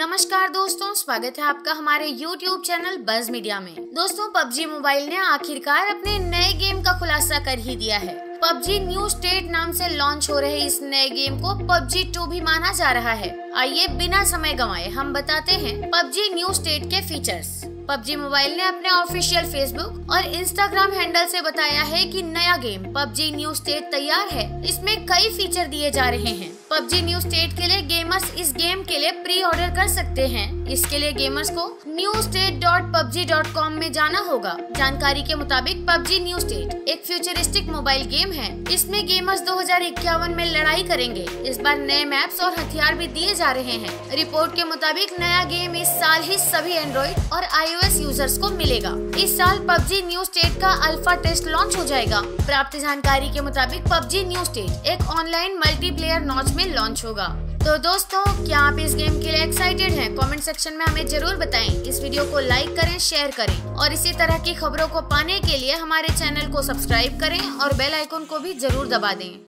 नमस्कार दोस्तों, स्वागत है आपका हमारे YouTube चैनल बज मीडिया में। दोस्तों, PUBG मोबाइल ने आखिरकार अपने नए गेम का खुलासा कर ही दिया है। PUBG न्यू स्टेट नाम से लॉन्च हो रहे इस नए गेम को PUBG 2 भी माना जा रहा है। आइए बिना समय गंवाए हम बताते हैं PUBG न्यू स्टेट के फीचर्स। PUBG मोबाइल ने अपने ऑफिशियल फेसबुक और इंस्टाग्राम हैंडल से बताया है कि नया गेम PUBG न्यू स्टेट तैयार है। इसमें कई फीचर दिए जा रहे हैं। PUBG न्यू स्टेट के लिए गेमर्स इस गेम के लिए प्री ऑर्डर कर सकते हैं। इसके लिए गेमर्स को newstate.pubg.com में जाना होगा। जानकारी के मुताबिक PUBG न्यू स्टेट एक फ्यूचरिस्टिक मोबाइल गेम है। इसमें गेमर्स 2051 में लड़ाई करेंगे। इस बार नए मैप्स और हथियार भी दिए जा रहे हैं। रिपोर्ट के मुताबिक नया गेम इस साल ही सभी एंड्रॉइड और iOS यूजर्स को मिलेगा। इस साल PUBG न्यू स्टेट का अल्फा टेस्ट लॉन्च हो जाएगा। प्राप्त जानकारी के मुताबिक PUBG न्यू स्टेट एक ऑनलाइन मल्टीप्लेयर नॉच में लॉन्च होगा। तो दोस्तों, क्या आप इस गेम के लिए एक्साइटेड हैं? कमेंट सेक्शन में हमें जरूर बताएं। इस वीडियो को लाइक करें, शेयर करें और इसी तरह की खबरों को पाने के लिए हमारे चैनल को सब्सक्राइब करें और बेल आइकन को भी जरूर दबा दें।